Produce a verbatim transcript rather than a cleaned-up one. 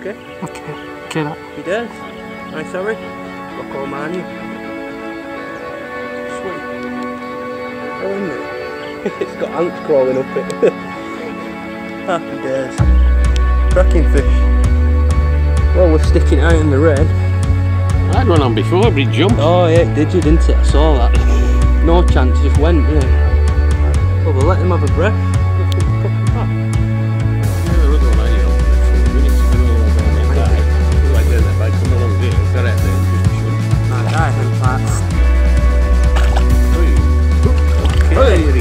Okay. Okay. Okay. That. He does. Nice, sorry. Look all mine. Sweet. Oh, isn't it? It's got ants crawling up it. Happy days. Cracking fish. Well, we're sticking out in the rain. I had one on before, but it jumped. Oh yeah, it did you, didn't it? I saw that. No chance, just went, didn't it? Well, we'll let him have a breath. Put him back. Yeah, the other one I had for a minute ago, I died. Like then, if I come along there, I've got it there and just shoot. I died in parts. Okay. Hey.